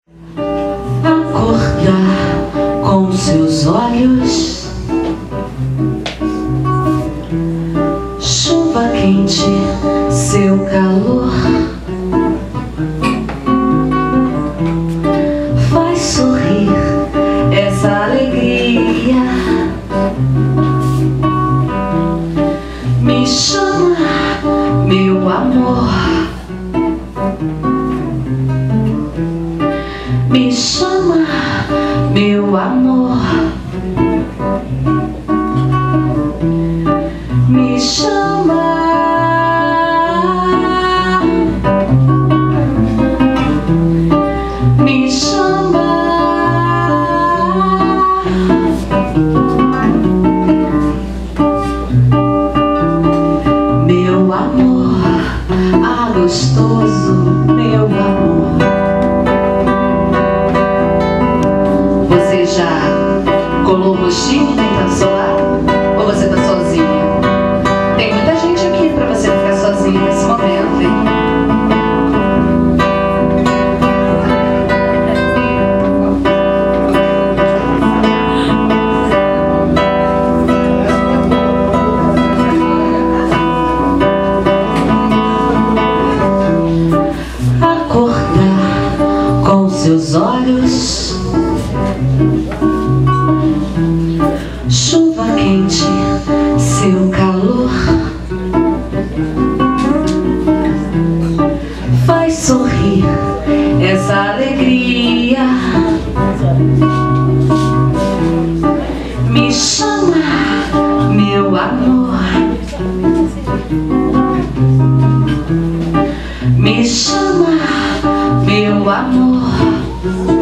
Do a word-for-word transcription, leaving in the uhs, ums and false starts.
Acordar com seus olhos, chuva quente, seu calor faz sorrir essa alegria. Me chama, meu amor, me chama, meu amor, me chama, me chama, meu amor, ah, gostoso, meu amor. Você já colou o rostinho tentando solar? Ou você tá sozinha? Tem muita gente aqui pra você ficar sozinha nesse momento, hein? Acordar com seus olhos, chuva quente, seu calor faz sorrir essa alegria. Me chama, meu amor, me chama, meu amor.